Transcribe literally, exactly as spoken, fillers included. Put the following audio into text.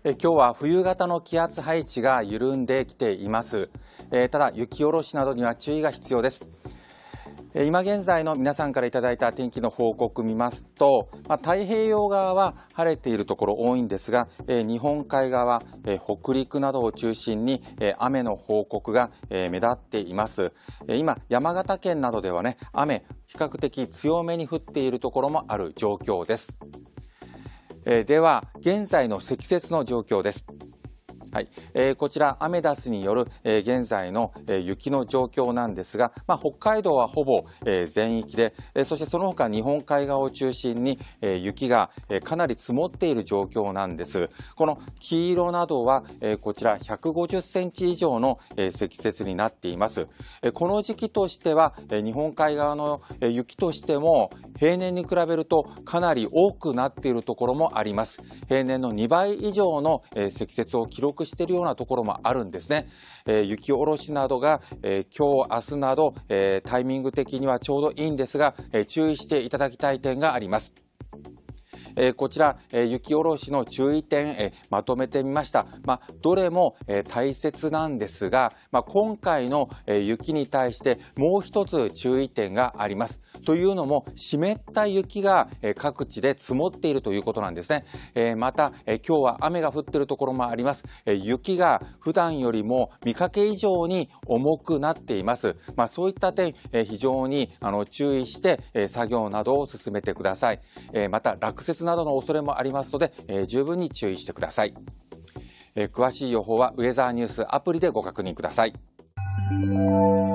え今日は冬型の気圧配置が緩んできています。えただ雪下ろしなどには注意が必要です。え今現在の皆さんからいただいた天気の報告を見ますと、まあ、太平洋側は晴れているところ多いんですが、え日本海側、え北陸などを中心に、え雨の報告が、え目立っています。え今山形県などではね、雨比較的強めに降っているところもある状況です。えでは現在の積雪の状況です。はい、えー、こちらアメダスによる、えー、現在の、えー、雪の状況なんですが、まあ、北海道はほぼ、えー、全域で、えー、そしてその他日本海側を中心に、えー、雪が、えー、かなり積もっている状況なんです。この黄色などは、えー、こちらひゃくごじゅっセンチ以上の、えー、積雪になっています。えー、この時期としては、えー、日本海側の、えー、雪としても平年に比べるとかなり多くなっているところもあります。平年のにばい以上の、えー、積雪を記録しているようなところもあるんですね。えー、雪下ろしなどが、えー、今日明日など、えー、タイミング的にはちょうどいいんですが、えー、注意していただきたい点があります。えー、こちら、えー、雪下ろしの注意点、えー、まとめてみました。まあ、どれも、えー、大切なんですが、まあ、今回の、えー、雪に対してもう一つ注意点があります。というのも、湿った雪が、えー、各地で積もっているということなんですね。えー、また、えー、今日は雨が降っているところもあります。えー、雪が普段よりも見かけ以上に重くなっています。まあ、そういった点、えー、非常にあの注意して、えー、作業などを進めてください。えー、また、落雪などの恐れもありますので、えー、十分に注意してください。えー、詳しい予報はウェザーニュースアプリでご確認ください。